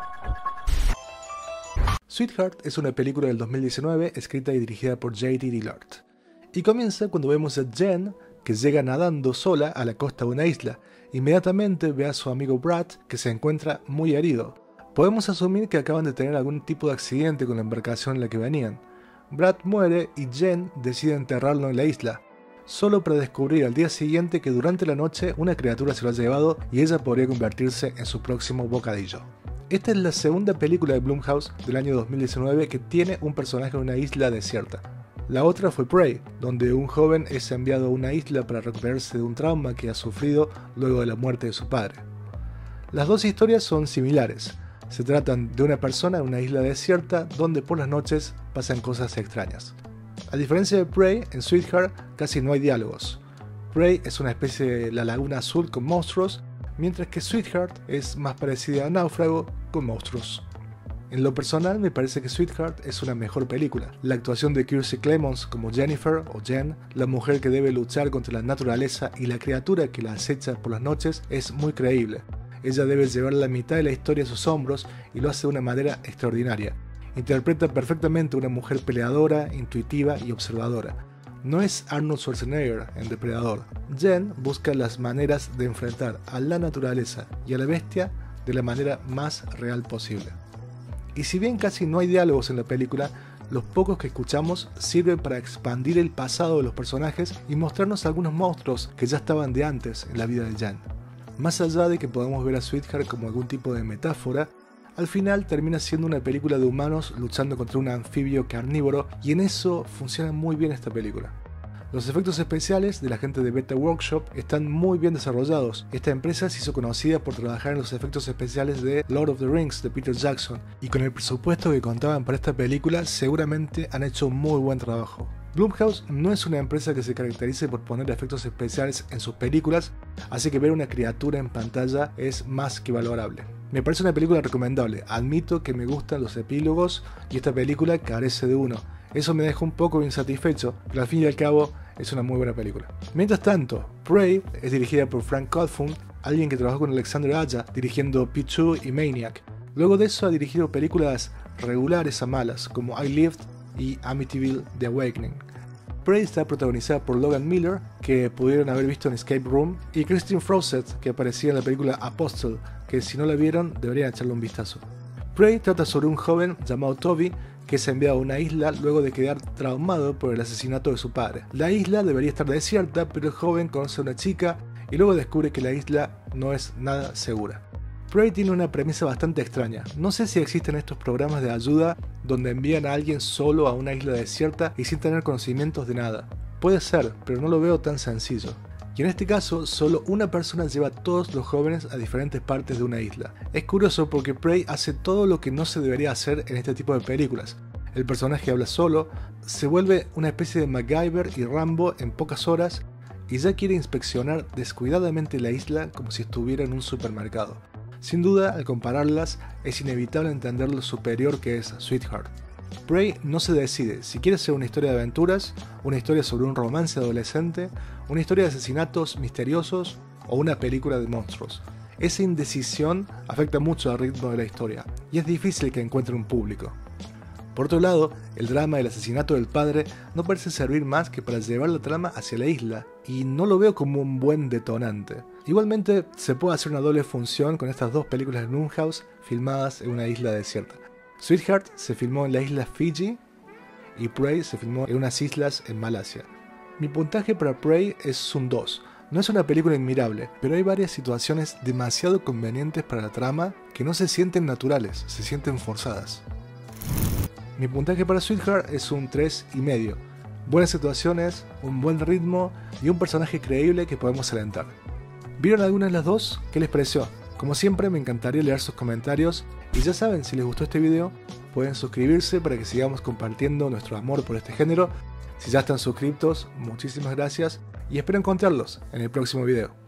Sweetheart es una película del 2019 escrita y dirigida por J.D. Dillard. Y comienza cuando vemos a Jen, que llega nadando sola a la costa de una isla. Inmediatamente ve a su amigo Brad, que se encuentra muy herido. Podemos asumir que acaban de tener algún tipo de accidente con la embarcación en la que venían. Brad muere y Jen decide enterrarlo en la isla, solo para descubrir al día siguiente que durante la noche una criatura se lo ha llevado y ella podría convertirse en su próximo bocadillo. Esta es la segunda película de Blumhouse del año 2019 que tiene un personaje en una isla desierta. La otra fue Prey, donde un joven es enviado a una isla para recuperarse de un trauma que ha sufrido luego de la muerte de su padre. Las dos historias son similares. Se tratan de una persona en una isla desierta donde por las noches pasan cosas extrañas. A diferencia de Prey, en Sweetheart casi no hay diálogos. Prey es una especie de La Laguna Azul con monstruos, mientras que Sweetheart es más parecida a Náufrago con monstruos. En lo personal me parece que Sweetheart es una mejor película. La actuación de Kiersey Clemons como Jennifer o Jen, la mujer que debe luchar contra la naturaleza y la criatura que la acecha por las noches, es muy creíble. Ella debe llevar la mitad de la historia a sus hombros y lo hace de una manera extraordinaria. Interpreta perfectamente a una mujer peleadora, intuitiva y observadora. No es Arnold Schwarzenegger en Depredador. Jen busca las maneras de enfrentar a la naturaleza y a la bestia de la manera más real posible. Y si bien casi no hay diálogos en la película, los pocos que escuchamos sirven para expandir el pasado de los personajes y mostrarnos algunos monstruos que ya estaban de antes en la vida de Jen. Más allá de que podamos ver a Sweetheart como algún tipo de metáfora, al final termina siendo una película de humanos luchando contra un anfibio carnívoro, y en eso funciona muy bien esta película. Los efectos especiales de la gente de Beta Workshop están muy bien desarrollados. Esta empresa se hizo conocida por trabajar en los efectos especiales de Lord of the Rings de Peter Jackson, y con el presupuesto que contaban para esta película seguramente han hecho un muy buen trabajo. Blumhouse no es una empresa que se caracterice por poner efectos especiales en sus películas, así que ver una criatura en pantalla es más que valorable. Me parece una película recomendable. Admito que me gustan los epílogos y esta película carece de uno. Eso me deja un poco insatisfecho, pero al fin y al cabo es una muy buena película. Mientras tanto, Prey es dirigida por Frank Cawthon, alguien que trabajó con Alexander Aja dirigiendo P2 y Maniac. Luego de eso ha dirigido películas regulares a malas como I Lived y Amityville: The Awakening. Prey está protagonizada por Logan Miller, que pudieron haber visto en Escape Room, y Christine Fawcett, que aparecía en la película Apostle, que si no la vieron deberían echarle un vistazo. Prey trata sobre un joven llamado Toby que es enviado a una isla luego de quedar traumado por el asesinato de su padre. La isla debería estar desierta, pero el joven conoce a una chica y luego descubre que la isla no es nada segura. Prey tiene una premisa bastante extraña. No sé si existen estos programas de ayuda donde envían a alguien solo a una isla desierta y sin tener conocimientos de nada. Puede ser, pero no lo veo tan sencillo. Y en este caso, solo una persona lleva a todos los jóvenes a diferentes partes de una isla. Es curioso porque Prey hace todo lo que no se debería hacer en este tipo de películas. El personaje habla solo, se vuelve una especie de MacGyver y Rambo en pocas horas y ya quiere inspeccionar descuidadamente la isla como si estuviera en un supermercado. Sin duda, al compararlas, es inevitable entender lo superior que es Sweetheart. Prey no se decide si quiere ser una historia de aventuras, una historia sobre un romance adolescente, una historia de asesinatos misteriosos o una película de monstruos. Esa indecisión afecta mucho al ritmo de la historia y es difícil que encuentre un público. Por otro lado, el drama del asesinato del padre no parece servir más que para llevar la trama hacia la isla, y no lo veo como un buen detonante. Igualmente, se puede hacer una doble función con estas dos películas de Blumhouse filmadas en una isla desierta. Sweetheart se filmó en la isla Fiji y Prey se filmó en unas islas en Malasia. Mi puntaje para Prey es un 2. No es una película admirable, pero hay varias situaciones demasiado convenientes para la trama que no se sienten naturales, se sienten forzadas. Mi puntaje para Sweetheart es un 3,5. Buenas situaciones, un buen ritmo y un personaje creíble que podemos alentar. ¿Vieron alguna de las dos? ¿Qué les pareció? Como siempre, me encantaría leer sus comentarios y ya saben, si les gustó este video, pueden suscribirse para que sigamos compartiendo nuestro amor por este género. Si ya están suscritos, muchísimas gracias y espero encontrarlos en el próximo video.